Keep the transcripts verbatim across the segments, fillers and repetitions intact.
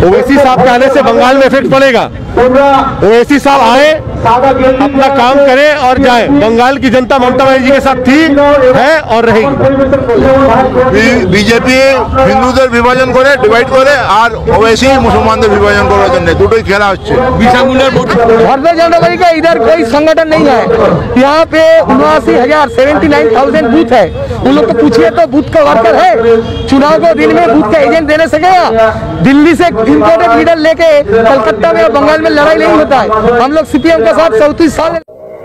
ओवैसी साहब के आने से बंगाल में इफेक्ट पड़ेगा। ओवैसी साहब आए, अपना काम करें और जाए। बंगाल की जनता ममता बनर्जी के साथ थी, है और रहेगी। बीजेपी हिंदूদের বিভাজন করে ডিভাইড করে আর ওवैसी मुसलमानদের বিভাজন করার জন্য দুটোই খেলা হচ্ছে। भारतीय जनता पार्टी का इधर कोई संगठन नहीं है। यहाँ पे उन्यासी हजार सेवेंटी नाइन थाउजेंड बूथ है। उन लोग को पूछिए तो बूथ का वर्कर है, चुनाव को दिन में बूथ का एजेंट देने सकेगा? दिल्ली से इम्पोर्टेड लीडर लेके कलकत्ता में और बंगाल में लड़ाई नहीं होता है। हम लोग सीपीएम के साथ चौतीस साल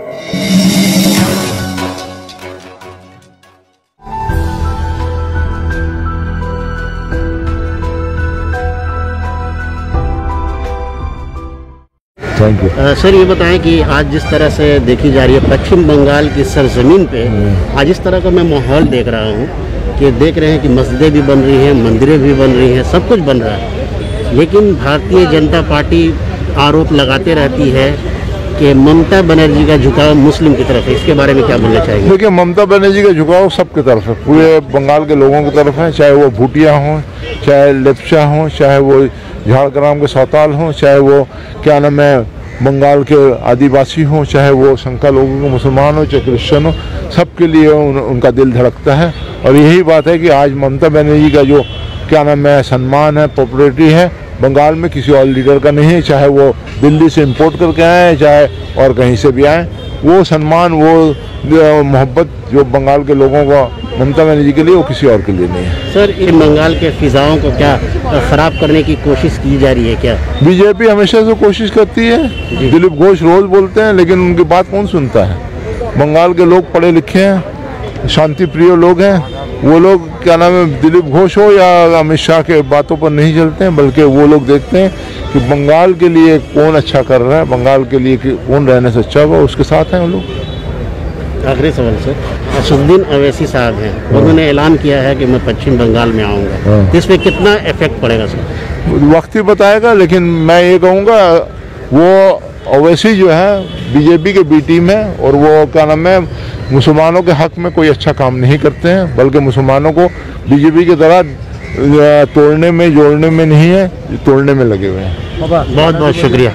थैंक यू। सर ये बताएं कि आज जिस तरह से देखी जा रही है पश्चिम बंगाल की सरजमीन पे, आज इस तरह का मैं माहौल देख रहा हूँ कि देख रहे हैं कि मस्जिदें भी बन रही हैं, मंदिरें भी बन रही हैं, सब कुछ बन रहा है, लेकिन भारतीय जनता पार्टी आरोप लगाते रहती है कि ममता बनर्जी का झुकाव मुस्लिम की तरफ है। इसके बारे में क्या बोलना चाहेंगे? देखिए, ममता बनर्जी का झुकाव सबकी तरफ है, पूरे बंगाल के लोगों की तरफ है, चाहे वो भूटिया हों, चाहे लेप्चा हों, चाहे वो झाड़ग्राम के सौताल हों, चाहे वो क्या नाम है बंगाल के आदिवासी हों, चाहे वो संख्या लोगों के मुसलमान हो, चाहे क्रिश्चियन हो, सबके लिए उन, उनका दिल धड़कता है। और यही बात है कि आज ममता बनर्जी का जो क्या नाम है सम्मान है, पॉपुलरिटी है, बंगाल में किसी और लीडर का नहीं है, चाहे वो दिल्ली से इंपोर्ट करके आए चाहे और कहीं से भी आए। वो सम्मान, वो मोहब्बत जो बंगाल के लोगों का ममता बनर्जी के लिए, वो किसी और के लिए नहीं है। सर, इन बंगाल के फिजाओं को क्या खराब करने की कोशिश की जा रही है क्या? बीजेपी हमेशा से कोशिश करती है। दिलीप घोष रोज बोलते हैं, लेकिन उनकी बात कौन सुनता है? बंगाल के लोग पढ़े लिखे हैं, शांति प्रिय लोग हैं। वो लोग क्या नाम है दिलीप घोष हो या अमित शाह के बातों पर नहीं चलते हैं, बल्कि वो लोग देखते हैं कि बंगाल के लिए कौन अच्छा कर रहा है, बंगाल के लिए कौन रहने से अच्छा होगा, उसके साथ हैं वो लोग। आखिरी सवाल सर, असदुद्दीन ओवैसी साहब हैं, उन्होंने ऐलान किया है कि मैं पश्चिम बंगाल में आऊँगा, इस पर कितना इफेक्ट पड़ेगा सर? वक्त ही बताएगा, लेकिन मैं ये कहूँगा वो ओवैसी जो है बीजेपी के बी टीम है और वो क्या नाम है मुसलमानों के हक में कोई अच्छा काम नहीं करते हैं, बल्कि मुसलमानों को बीजेपी की तरह तोड़ने में जोड़ने में नहीं है, तोड़ने में लगे हुए हैं। बहुत बहुत शुक्रिया।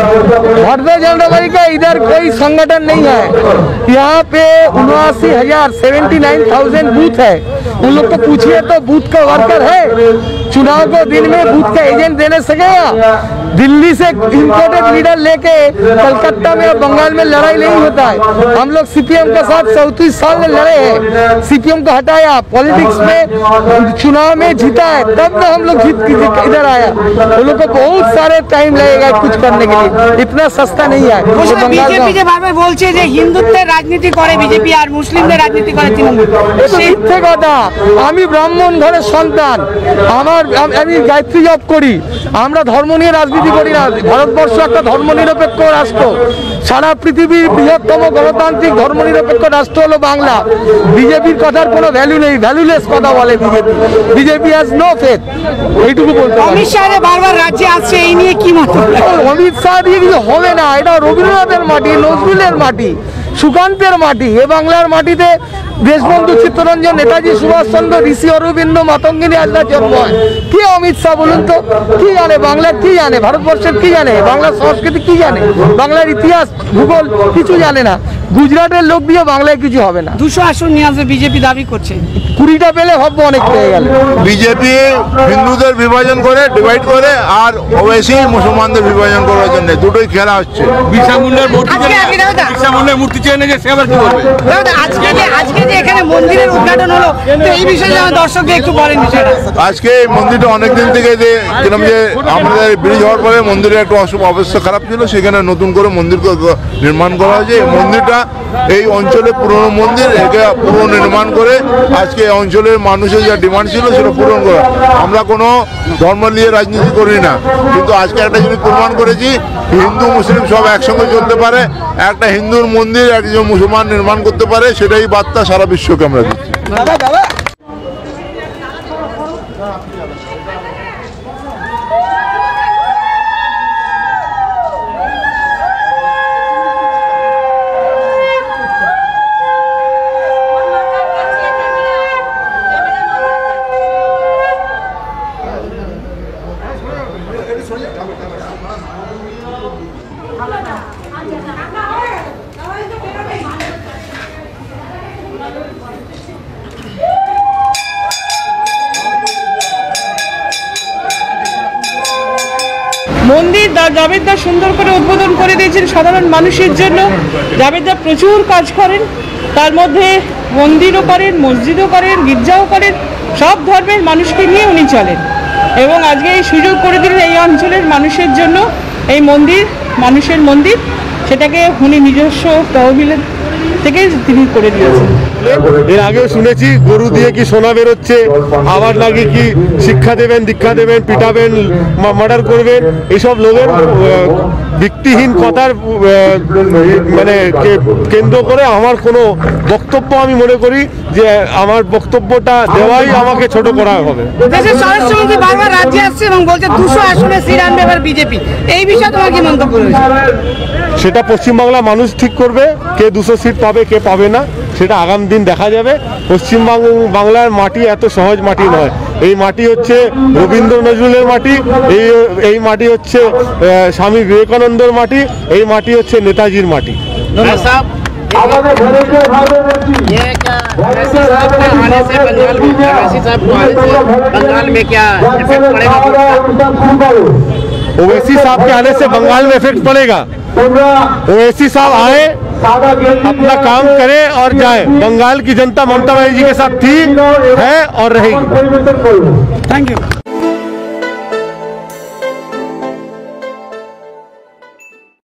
भारतीय जनता पार्टी का इधर कोई संगठन नहीं है। यहाँ पे उन्यासी हजार सेवेंटी नाइन थाउजेंड बूथ है। उन लोग को पूछिए तो बूथ का वर्कर है, चुनाव को दिन में बूथ का एजेंट देने सकेगा? दिल्ली से इम्पोर्टेड लीडर लेके कलकत्ता में और बंगाल में लड़ाई नहीं होता है। हम लोग सीपीएम के साथ चौतीस साल में लड़े हैं, सीपीएम को हटाया, पॉलिटिक्स में चुनाव में जीता है, तब ना हम लोग जीत इधर आया। उन लोग को बहुत सारे टाइम लगेगा कुछ करने के लिए, इतना सस्ता नहीं है। বিজেপি যে ভাবে বলছে যে হিন্দুত্বের রাজনীতি করে বিজেপি আর মুসলিমদের রাজনীতি করে তৃণমূল, মিথ্যে কথা। আমি ব্রাহ্মণ ঘরের সন্তান, আমার আমি গায়ত্রী জপ করি, আমরা ধর্ম নিয়ে রাজনীতি করি না। ভারতবর্ষ একটা ধর্মনিরপেক্ষ রাষ্ট্র, সারা পৃথিবীর বৃহত্তম গণতান্ত্রিক ধর্মনিরপেক্ষ রাষ্ট্র হলো বাংলা। বিজেপির কথার কোনো ভ্যালু নেই, ভ্যালুলেস কথা বলে BJP. BJP has no faith, এইটুকু বলতে। অমিত শাহ বারবার রাজ্যে আসছে, এই নিয়ে কি মত? অমিত শাহ দিয়ে কিছু হবে না, এটা রবীন্দ্রনাথের মাটি, নজরুলের মাটি, সুকান্তের মাটি। এ বাংলার মাটিতে দেশবন্ধু চিত্তরঞ্জন, নেতাজি সুভাষচন্দ্র, ঋষি অরবিন্দ, মাতঙ্গিনী হাজরার জন্ম হয়। কি অমিত শাহ বলুন তো? কি জানে বাংলা, কি জানে ভারতবর্ষের, কি জানে বাংলার সংস্কৃতি, কি জানে বাংলার ইতিহাস ভূগোল, কিছু জানে না। গুজরাটের লোক দিয়ে বাংলায় কিছু হবে না। দুশো আসন নিয়ে আসবে বিজেপি দাবি করছে, কুড়িটা পেলে ভাববো অনেক পেয়ে গেল। বিজেপি হিন্দুদের বিভাজন করে ডিভাইড করে আর ওवैसी মুসলমানদের বিভাজন করার জন্য দুটোই খেলা হচ্ছে। বিরসা মুন্ডার মূর্তি বিরসা মুন্ডার মূর্তি চেয়ে যে সে আবার কি বলবে? আজকে যে আজকে যে এখানে মন্দিরের উদ্ঘাটন হলো, তো এই বিষয়ে আমার দর্শকদের একটু বলেন বিষয়টা। আজকে এই মন্দিরটা অনেকদিন থেকে যে কিরকম যে আমাদের ব্রিজ হওয়ার পরে মন্দিরের একটু অবস্থা খারাপ ছিল, সেখানে নতুন করে মন্দির নির্মাণ করা হয়েছে। এই মন্দিরটা এই অঞ্চলে পুরনো মন্দির, একে পুনর্নির্মাণ করে আজকে এই অঞ্চলের মানুষের যা ডিমান্ড ছিল সেটা পূরণ করা। আমরা কোনো ধর্ম নিয়ে রাজনীতি করি না, কিন্তু আজকে একটা জিনিস প্রমাণ করেছি, হিন্দু মুসলিম সব একসঙ্গে চলতে পারে, একটা হিন্দুর মন্দির একজন মুসলমান নির্মাণ করতে পারে, সেটাই বার্তা সারা বিশ্বকে আমরা দিচ্ছি। মন্দির জাভেদদা সুন্দর করে উদ্বোধন করে দিয়েছেন সাধারণ মানুষের জন্য। জাভেদদা প্রচুর কাজ করেন, তার মধ্যে মন্দিরও করেন, মসজিদও করেন, গির্জাও করেন, সব ধর্মের মানুষকে নিয়ে উনি চলেন। এবং আজকে এই সুযোগ করে দিলেন এই অঞ্চলের মানুষের জন্য এই মন্দির, মানুষের মন্দির, সেটাকে উনি নিজস্ব তহবিলের থেকে তিনি করে দিয়েছেন। এর আগেও শুনেছি গরু দিয়ে কি সোনা বেরোচ্ছে, আবার নাকি কি শিক্ষা দেবেন, দীক্ষা দেবেন, পিটাবেন, মার্ডার করবেন, এইসব লোকের ভিত্তিহীন কথার মানে কেন্দ্র করে আমার কোনো বক্তব্য আমি মনে করি যে আমার বক্তব্যটা দেওয়াই আমাকে ছোট করা হবে। দেশের স্বরাষ্ট্রমন্ত্রী বারবার রাজ্যে আসছে এবং বলছে দুশো আসনে সিট আনবে এবার বিজেপি, এই বিষয়ে তোমার কি মন্তব্য রয়েছে? সেটা পশ্চিমবাংলার মানুষ ঠিক করবে, কে দুশো সিট পাবে কে পাবে না, সেটা আগামী দিন দেখা যাবে। পশ্চিমবঙ্গ বাংলার মাটি এত সহজ মাটি নয়। এই মাটি হচ্ছে রবীন্দ্র নজরুলের মাটি, এই এই মাটি হচ্ছে স্বামী বিবেকানন্দের মাটি, এই মাটি হচ্ছে নেতাজির মাটি। ओवैसी साहब के आने से बंगाल में इफेक्ट पड़ेगा। ओवैसी साहब आए, अपना काम करे और जाए। बंगाल की जनता ममता बनर्जी के साथ थी, है और रहेगी। Thank you.